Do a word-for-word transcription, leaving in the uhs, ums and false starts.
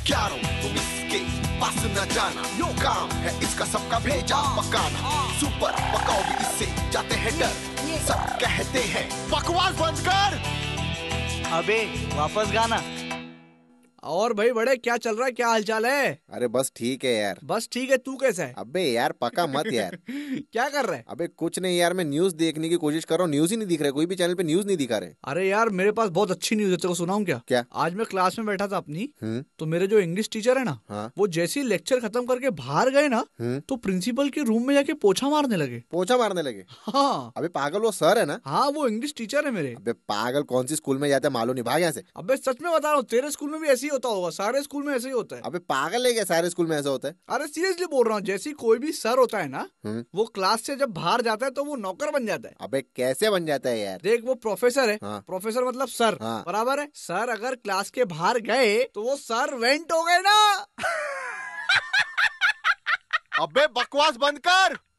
होशियारों तुम इसके पास न जाना, यो काम है इसका सबका भेजा पकाना। सुपर पकाओ भी इससे जाते हैं डर, सब कहते हैं बकवास बंद कर। अबे वापस गाना। और भाई बड़े क्या चल रहा है, क्या हालचाल है? अरे बस ठीक है यार। बस ठीक है, तू कैसा है? अबे यार पका मत यार। क्या कर रहा है? अबे कुछ नहीं यार, मैं न्यूज देखने की कोशिश कर रहा हूँ, न्यूज ही नहीं दिख रहा, कोई भी चैनल पे न्यूज नहीं दिखा रहे। अरे यार मेरे पास बहुत अच्छी न्यूज है, तेरे को सुनाऊं क्या? क्या? आज मैं क्लास में बैठा था अपनी, हम्म तो मेरे जो इंग्लिश टीचर है ना, हाँ वो जैसे ही लेक्चर खत्म करके बाहर गए ना, हम्म तो प्रिंसिपल के रूम में जाके पोछा मारने लगे। पोछा मारने लगे? हाँ अबे पागल, वो सर है ना? हाँ, वो इंग्लिश टीचर है मेरे। अबे पागल, कौन सी स्कूल में जाता है मालूम नहीं, भाग यहाँ से। अबे सच में बता रहा हूँ, तेरे स्कूल में भी ऐसे ही होता होगा, सारे स्कूल में ऐसे ही होता है। अबे पागल है क्या, सारे स्कूल में ऐसा होता है? अरे सीरियसली बोल रहा हूँ, जैसे कोई भी सर होता है ना, हम्म वो क्लास से जब बाहर जाता है तो वो नौकर बन जाता है। अबे कैसे बन जाता है यार? देख वो प्रोफेसर है, हाँ। प्रोफेसर मतलब सर, हाँ। बराबर है। सर अगर क्लास के बाहर गए तो वो सर वेंट हो गए ना। अबे बकवास बंद कर।